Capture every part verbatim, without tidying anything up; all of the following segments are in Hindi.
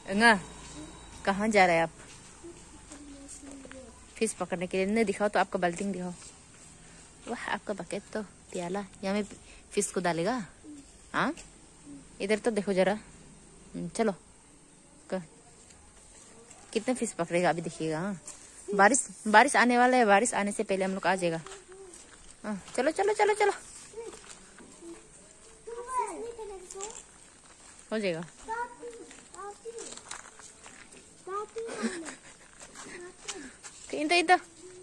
अंगा कहाँ जा रहे हैं आप? फिश पकड़ने के लिए। नहीं दिखाओ तो आपका बाल्टी दिखाओ। वाह आपका बकेट तो प्याला, यहाँ में फिश को डालेगा। हाँ इधर तो देखो जरा। चलो कर। कितने फिश पकड़ेगा अभी देखिएगा। हाँ बारिश बारिश आने वाला है, बारिश आने से पहले हम लोग आ जाएगा। हाँ चलो चलो चलो चलो हो जाएगा। इन तो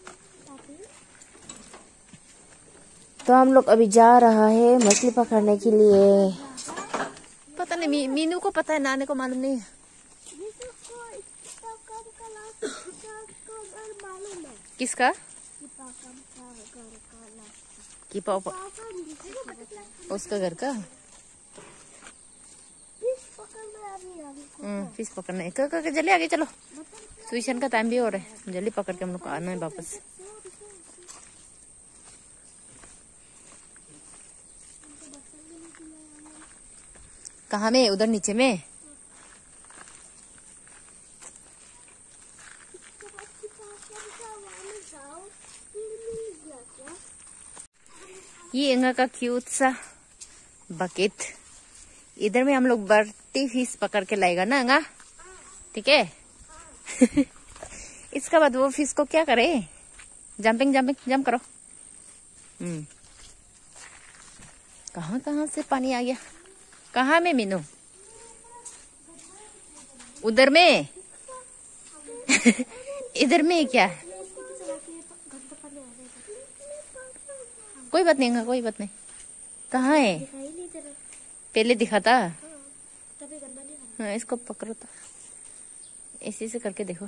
तो हम लोग अभी जा रहा है मछली पकड़ने के लिए। पता नहीं मी, मीनू को पता है, नानी को मालूम नहीं है। किसका? कीपा उसका घर का। हम्म फिश पकड़ना है। जल्दी आगे चलो, ट्यूशन का टाइम भी हो रहा है। जल्दी पकड़ के हम लोग को आना है वापस। कहाँ में? उधर नीचे में। ये इंगा का क्यूट सा बकेट। इधर में हम लोग बर्ती फिश पकड़ के लाएगा ना अंगा, ठीक है? इसका बाद वो फिश को क्या करे? जंपिंग जंपिंग जंप करो। हम्म कहाँ कहाँ से पानी आ गया? कहाँ में मीनू? उधर में। इधर में क्या? कोई बात नहीं, कोई बात नहीं। कहाँ है? पहले दिखा था। हाँ इसको पकड़ो तो ऐसे से करके देखो।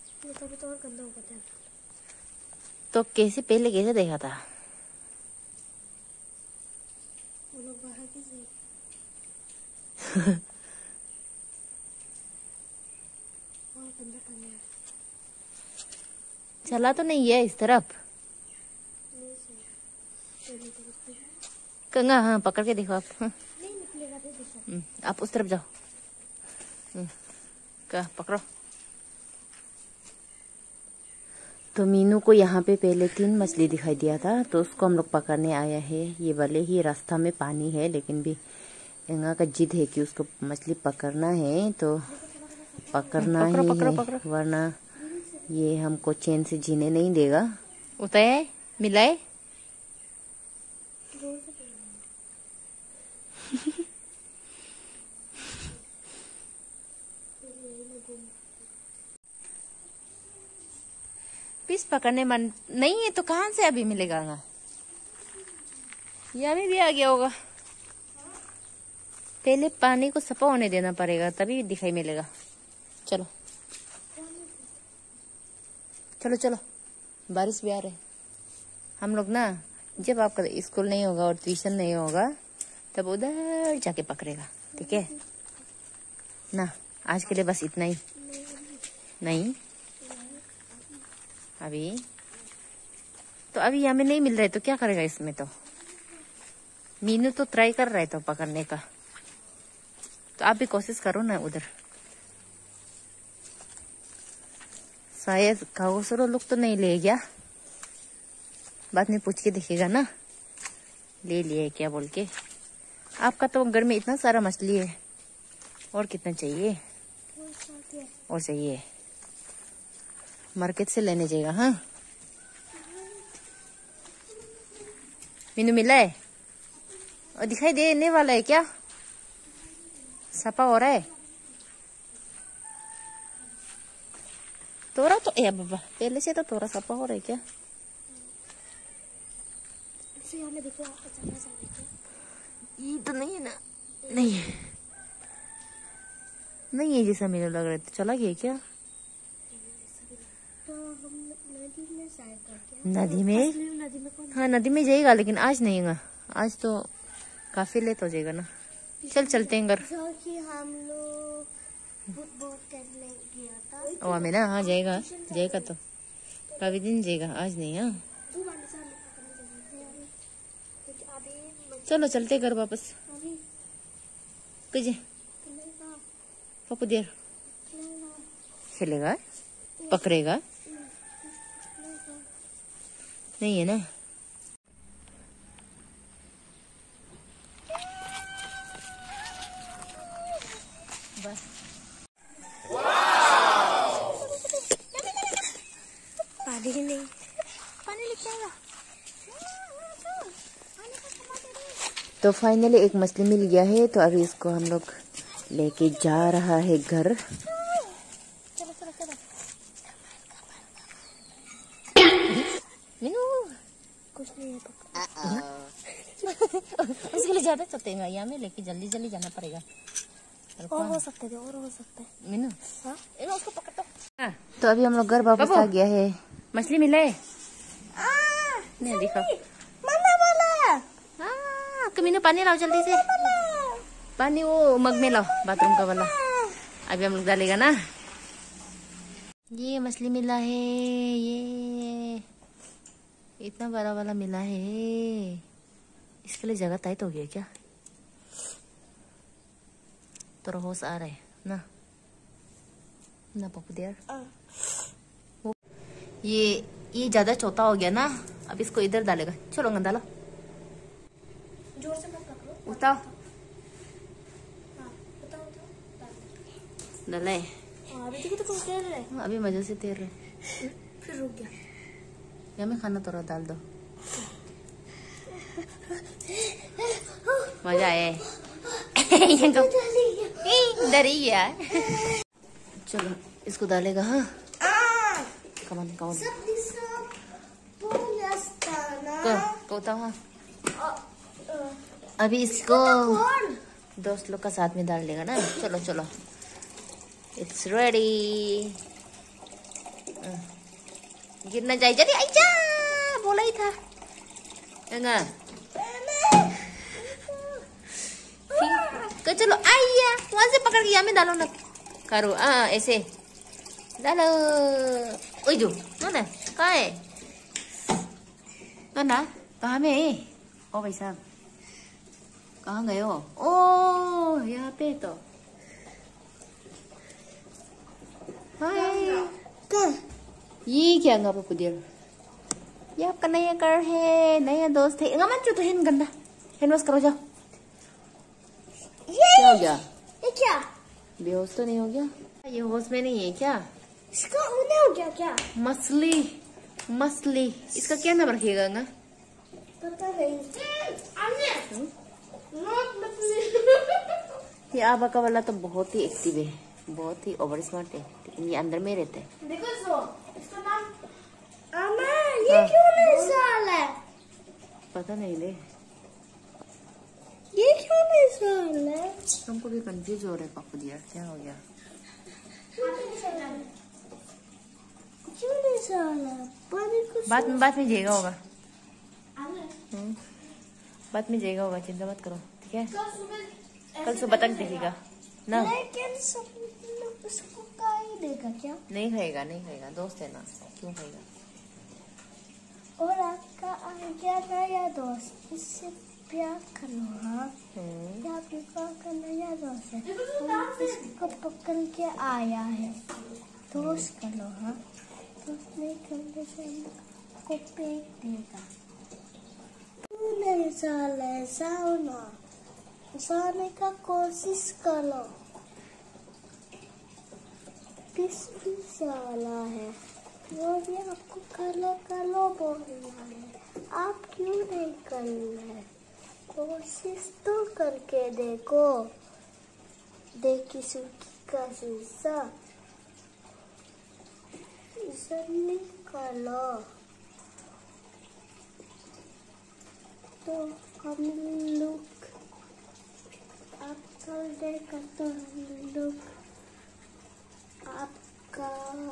तो कैसे पहले कैसे देखा था? चला तो नहीं है इस तरफ। कंगा हाँ पकड़ के देखो आप। हाँ। आप उस तरफ जाओ। का पकड़ो। तो मीनू को यहाँ पे पहले तीन मछली दिखाई दिया था, तो उसको हम लोग पकड़ने आया है। ये भले ही रास्ता में पानी है, लेकिन भी इंगा का जिद है कि उसको मछली पकड़ना है, तो पकड़ना पकड़ो, ही पकड़ो, है पकड़ो। वरना ये हमको चैन से जीने नहीं देगा। उताए मिलाए। फिश पकड़ने मन नहीं है तो कहाँ से अभी मिलेगा? यहाँ में भी आ गया होगा। पहले पानी को सफा होने देना पड़ेगा, तभी दिखाई मिलेगा। चलो चलो चलो बारिश भी आ रही है। हम लोग ना जब आपका स्कूल नहीं होगा और ट्यूशन नहीं होगा तब उधर जाके पकड़ेगा, ठीक है ना? आज के लिए बस इतना ही। नहीं अभी तो अभी यहाँ में नहीं मिल रहे तो क्या करेगा इसमें? तो मीनू तो ट्राई कर रहे तो पकड़ने का, तो आप भी कोशिश करो ना उधर। शायद कागोसरो लोग तो नहीं ले गया, बाद में पूछ के देखिएगा ना ले लिए क्या बोल के। आपका तो घर में इतना सारा मछली है, और कितना चाहिए? और चाहिए मार्केट से लेने जाएगा। हाँ मीनू मिला है और दिखाई देने वाला है क्या? सफा हो रहा है तोरा तो ए बाबा पहले से तो तोरा सफा हो रहा है क्या? ये तो नहीं है ना। नहीं है नहीं है जैसा मेरे लग रहा है। तो चला गया क्या? नदी में? हाँ नदी में जाएगा, लेकिन आज नहीं है। आज तो काफी लेट हो जाएगा ना। चल चलते हैं घर। हम लोग ओ में ना हाँ जाएगा जाएगा तो कभी दिन जाएगा, आज नहीं। हाँ चलो चलते घर वापस। कजे पप्पू देर खेलेगा, पकड़ेगा नहीं है ना। बस पानी ही नहीं, पानी लेके आया। तो फाइनली एक मछली मिल गया है, तो अभी इसको हम लोग लेके जा रहा है घर। चलो चलो चलो। मीनू कुछ नहीं है उसके लिए ज्यादा चलते हैं यहाँ में, लेके जल्दी जल्दी जाना पड़ेगा। और हो सकते थे, और हो सकते हैं। मीनू हाँ, इन्हें उसको पकड़ दो। हाँ, तो अभी हम लोग घर वापस आ गया है। मछली मिला है? नहीं दिखा। मम्मा बोला। हाँ, मीनू पानी लाओ जल्दी से, पानी वो मग में लाओ, बाथरूम का वाला। अभी हम लोग डालेगा ना। ये मछली मिला है, ये इतना बड़ा वाला मिला है। इसके लिए जगह टाइट हो गया क्या? थोड़ा होश आ रहा है ना ना पप्पू देर। ये ये ज्यादा छोटा हो गया ना, अब इसको इधर डालेगा। चलो डालो, जोर से मत पकड़ो। उठाओ। हाँ, उठाओ, उठाओ। डाले। हाँ, अभी देखो तो कुछ तैर रहा है। अभी मजे से तैर रहे। फिर रुक गया। या में खाना थोड़ा डाल दो, मजा आए। डरी गया। चलो इसको डालेगा। हाँ कमान कमान कोता। हाँ अभी इसको दोस्त लोग का साथ में डाल देगा ना। चलो चलो, इट्स रेडी। गिरना जाए जल्दी, आइजा बोला ही था ना। तो चलो आइया, वहां से पकड़ के यहाँ में डालो ना। करो हाँ ऐसे डालो। ओए जो ना ना कहाँ है ना ना कहाँ में है? ओ भाई साहब कहाँ गए हो? ओ यहाँ पे तो हाय। ये क्या अंगा पप्पू देर? ये आपका नया घर है, नया दोस्त है। अंगा मत तो हैंड गंदा, हैंड वॉश करो जाओ। क्या हो गया? ये क्या? बेहोश तो नहीं हो गया? ये होश में नहीं है क्या? इसका उन्हें हो गया क्या? मछली मछली इसका क्या नाम रखिएगा अंगा? पता नहीं। ये आबा का वाला तो बहुत ही एक्टिव है, बहुत ही ओवर स्मार्ट है, लेकिन ये अंदर में रहते हैं। देखो सो, इसका नाम अम्मा, ये क्यों नहीं साल है? पता नहीं ले, ये क्यों नहीं साल है? हमको भी कंफ्यूज हो रहा है पप्पू दिया, क्या हो गया? क्यों नहीं साल है? बात में बात में जाएगा होगा। हम्म, बात में जाएगा होगा, चिंता मत करो ठीक है। कल सुबह तक देखेगा ना। लेकिन उसको खाई देगा क्या? नहीं खाएगा, नहीं खाएगा, दोस्त है ना, क्यों खाएगा? और आपका आ गया नया दोस्त, इससे प्यार करो। हाँ आपका का नया दोस्त है, इसको पकड़ के आया है, दोस्त करो। हाँ दोस्त नहीं करने से आपको पेट देगा। तू नहीं साल है, जाओ ना, जाने का कोशिश करो। किस भी साला है, वो भी आपको कलो कलो बोल रहा है, आप क्यों नहीं कर रहे? कोशिश तो करके देखो, देखी सुखी का शीशा जल्दी करो। तो हम लोग आप कल देखा तो हम लोग आपका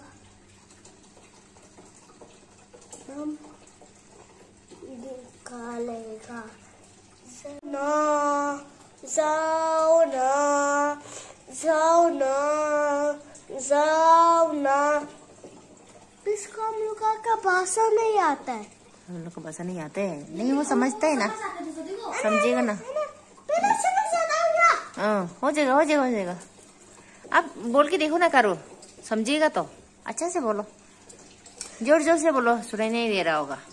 हम निकालेगा। ना जाओ ना, जाओ ना, जाओ ना। इसको हम लोग का भाषा नहीं आता है। हम लोग को भाषा नहीं आते है, नहीं वो समझता है ना, समझेगा ना। समझ आ गया। हाँ हो जाएगा, हो जाएगा, हो जाएगा। आप बोल के देखो ना, करो समझिएगा तो अच्छा से बोलो, जोर जोर से बोलो, सुनाई नहीं दे रहा होगा।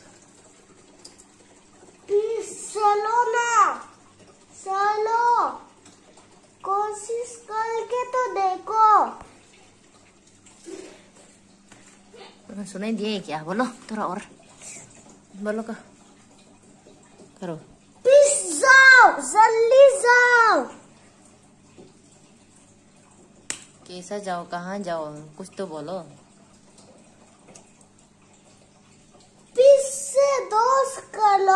चलो ना, चलो कोशिश करके तो देखो। सुनाई दिए क्या? बोलो थोड़ा और बोलो का करो। प्लीज जाओ, जल्दी जाओ। कैसा जाओ, कहाँ जाओ, कुछ तो बोलो। प्लीज से दोस्त करो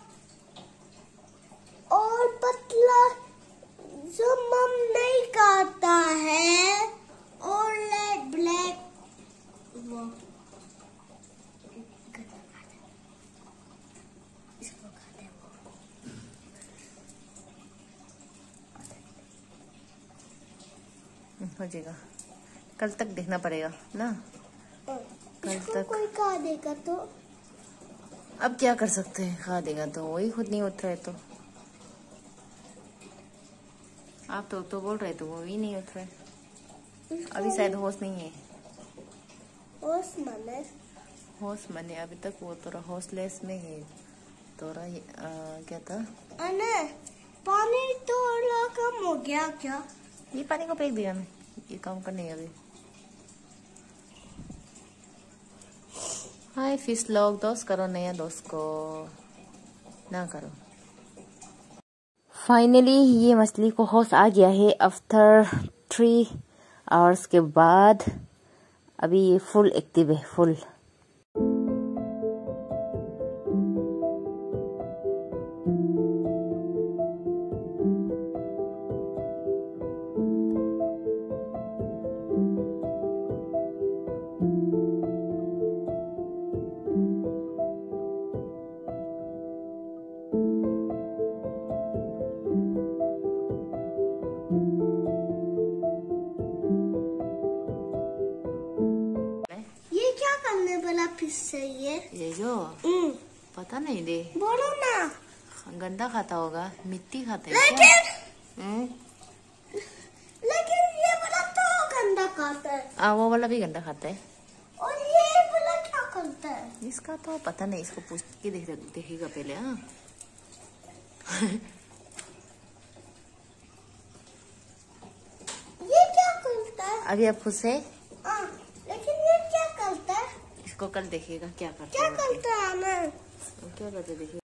और पतला जो मम नहीं खाता है और ले ब्लैक वो इसको खाते हैं वो। हो जाएगा, कल तक देखना पड़ेगा ना। कल इसको तक कोई खा देगा तो अब क्या कर सकते हैं, खा देगा तो वही खुद नहीं उठ रहे। तो आप तो तो बोल रहे तो वो ही नहीं उठ रहे। अभी शायद होश नहीं है। होश मने होश मने अभी तक वो थोड़ा होशलेस में है। थोड़ा आ, क्या था, अने पानी थोड़ा कम हो गया क्या? ये पानी को फेंक दिया मैं, ये काम करने है अभी। हाय फिश लोग, दोस्त करो नया दोस्त को ना करो। फाइनली ये मछली को होश आ गया है आफ्टर थ्री आवर्स के बाद। अभी ये फुल एक्टिव है, फुल। ये क्या करने वाला फिश है ये? ये जो हम्म, पता नहीं दे, बोलो ना। गंदा खाता होगा, मिट्टी खाता है क्या? लेकिन हम्म? लेकिन ये वाला तो गंदा खाता है आ, वो वाला भी गंदा खाता है। और ये वाला क्या करता है? इसका तो पता नहीं, इसको पूछ के देख देखेगा पहले। हाँ ये क्या करता है? अभी आप खुश है, हाँ, लेकिन ये क्या करता है? इसको कल देखिएगा क्या करता क्या है। करता है ना? क्या करता है देखिए।